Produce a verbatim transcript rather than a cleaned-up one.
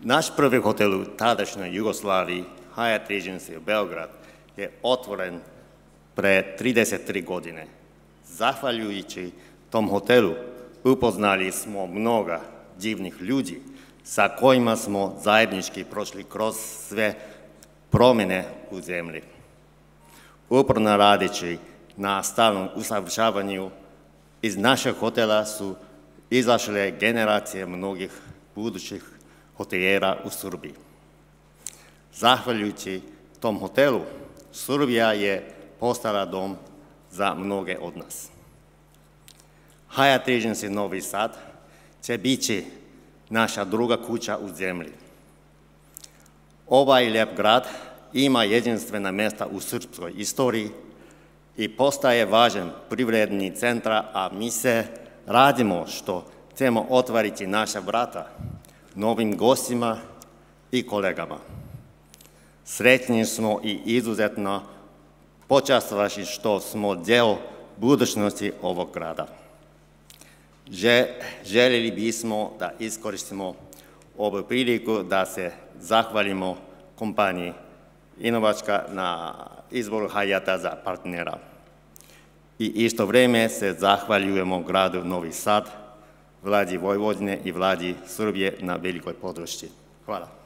Naš prvi hotel u tadašnjoj Jugoslaviji, Hyatt Regency Beograd, je otvoren pre trideset tri godine. Zahvaljujući tom hotelu upoznali smo mnoga divnih ljudi sa kojima smo zajednički prošli kroz sve promjene u zemlji. Uporno radeći na stalnom usavršavanju, iz našeg hotela su izašle generacije mnogih budućih hotelijera u Srbiji. Zahvaljujući tom hotelu, Srbija je postala dom za mnoge od nas. Hyatt Regency Novi Sad će biti naša druga kuća u zemlji. Ovaj lijep grad ima jedinstvena mjesta u srpskoj istoriji i postaje važan privredni centar, a mi se radimo što ćemo otvoriti naša vrata novim gostima i kolegama. Sretni smo i izuzetno počastvovani što smo dio budućnosti ovog grada. Željeli bismo da iskoristimo ovu priliku da se zahvalimo kompaniji Inovačka na izboru Hyatta za partnera. I isto vrijeme se zahvaljujemo gradu Novi Sad, vladi Vojvodine i vladi Srbije na velikoj podršci. Hvala.